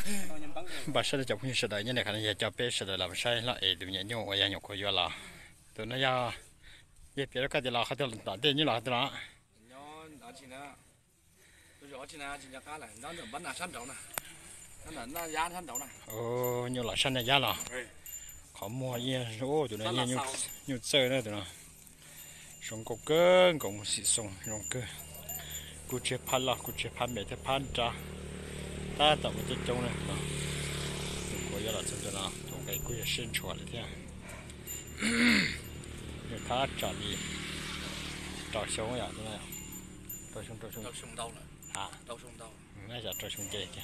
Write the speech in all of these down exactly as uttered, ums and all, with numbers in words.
bà sẽ chụp như sẽ đợi như này khả năng giờ cho bé sẽ đợi làm sai lại từ nhện nhau ở nhà nhục của do là từ nó ra giờ bé nó cái gì làเขาจะตัดเด่นnhư là đó ồ nhiều loại săn này giá là họ mua như số tụi nó như như như chơi nữa tụi nó sống cổ cơ cũng xịt sống sống cơ cú chế pan là cú chế pan mẹ thế pan cha ta tập một chút trong này có giờ là chân chân nào trong cái cú sinh chuẩn đấy thế người ta trả đi trả sống à thế này trả sống trả sống trả sống đâu nữa à trả sống đâu ngay giờ trả sống chơi kìa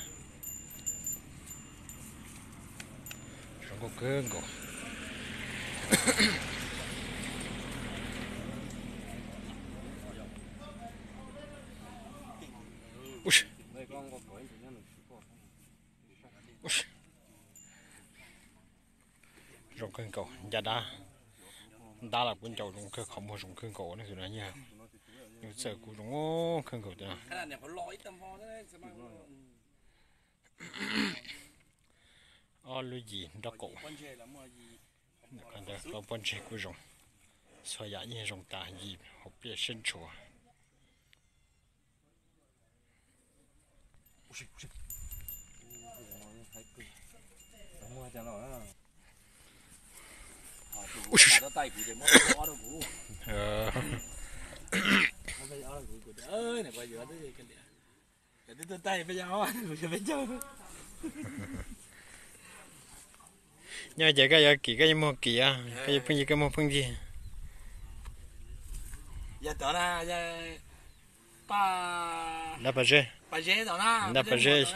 sống cổ cơ cổ ui rồng cơn cổ giờ đã đã là quân chầu rồng cơn không mua rồng cơn cổ nữa rồi đó nha nhưng sợ của rồng cơn cổ thế nào ô lưu gì đó cổ còn đó là quân chế của rồng so giá như rồng ta gì học biết sinh chùa ui tay của để mua đâu cũ ơi này quay giữa đấy cái để để tay bây giờ rồi bây giờ nhưng mà giờ cái giờ kỳ cái mua kỳ à cái phương gì cái mua phương gì giờ đó là giờ ba là ba dê ba dê đó na là ba dê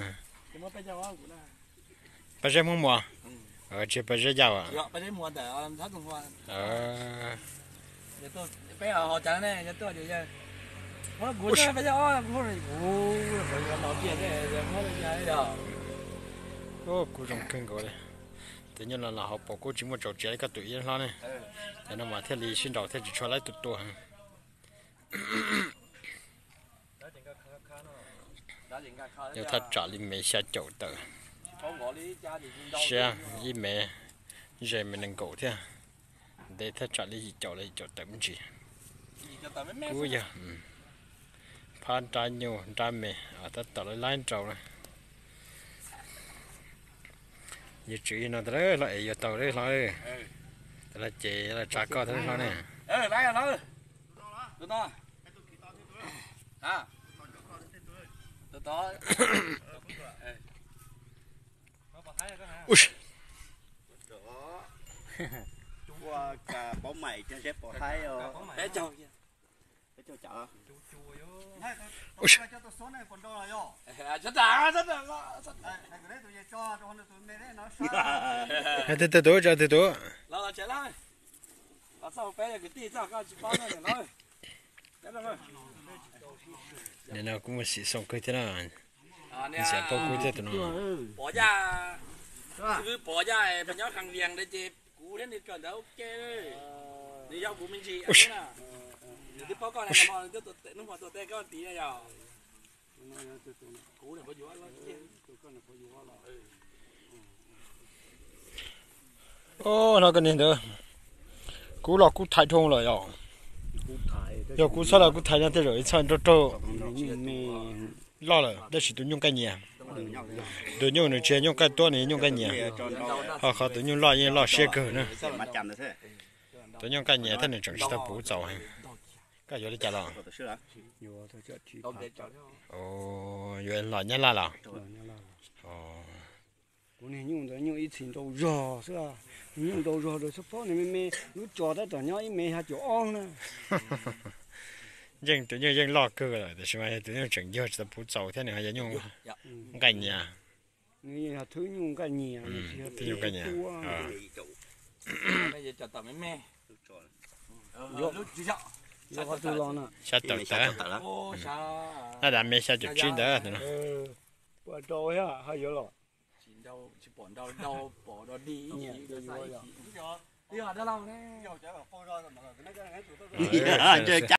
ba dê mua mua ờ chỉ ba dê giàu à ba dê mua để làm thắt cùng hoa ờ giờ tôi bây giờ họ chẳng này giờ tôi giờ nó cú chơi bây giờ cú này cú bây giờ nó tiền đấy giờ nó bây giờ đó ô cú rồng cưng gọi đấy tự nhiên là là họ bỏ cú chỉ một chỗ chơi cái tụi yên lo này để nó mà theo lý sinh đầu theo chỉ cho lấy tụt tua hàng nếu ta trả lý mẹ sẽ chậu tờ sẽ ý mẹ giờ mình đang cổ thế để ta trả lý chậu lấy chậu tờ mình chỉ cú giờ phan trái nhiều trái mẹ ở ta tờ lấy lái trâu này như chuyện nó tới lại giờ tàu đấy thôi là chị là trả co thế thôi nè ê lấy rồi tôi to à tôi to ui qua cả bóng mày trên xếp bỏ thái rồi bé châu bé châu chợ ui cho tôi số này còn đâu là do rất là rất là này cái đấy tôi cho cho tôi mê đấy nó sao từ từ từ từ từ từ nó là chạy lại là sao bé cái tí sao cao chỉ bao nhiêu để nói nên nào cũng sẽ xong cái thế nào à nè sẽ bao cuối thế tụi nó bỏ ra cứ bỏ ra phải nhớ thằng liền để chị cú đến đi cẩn thận ok đi giao của mình chị ấy nè thì bao con này mà nó tụt nó mà tụt tay cái tí này giờ cú này có vụ nó ô nó cái này nữa cú là cú thái thông rồi rồi giờ cú sao là cú thái ra thế rồi sao cho cho lo rồi đây chỉ tụi nhung cái nhà tụi nhung này chơi nhung cái to này nhung cái nhà họ họ tụi nhung lo như lo xe cờ nữa tụi nhung cái nhà thế này chẳng sao bù giàu hay cái giờ đi chả lo ồ giờ lo nhá la là ồ cái này nhung đó nhung ít tiền đâu rò sao nhung đâu rò rồi số phó này mẹ lúc trò đó trò nhau mẹ hạt chỗ on nè dân tụi nhung dân lo cơ rồi để xem ai tụi nhung chẳng giờ sẽ bù giàu thế này giờ nhung cái nhà người hạt thứ nhung cái nhà tụi nhung cái nhà bây giờ cho tao mấy mẹ lúc chỉ sợ lúc họ tu lo nè sao tự tự ô sao nó làm mẹ sao chụp chín đó tụi nó bỏ trôi á hay vậy rồi chín đâu chỉ bỏ đâu đâu bỏ đâu đi nhỉ đi rồi đi ở đâu nè chơi